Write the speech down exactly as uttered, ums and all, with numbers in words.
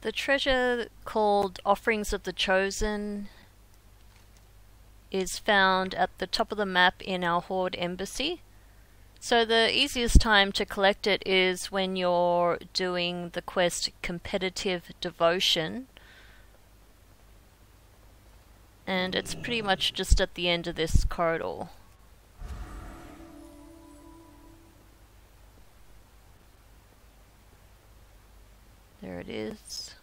The treasure called Offerings of the Chosen is found at the top of the map in our Horde Embassy. So the easiest time to collect it is when you're doing the quest Competitive Devotion. And it's pretty much just at the end of this corridor. There it is.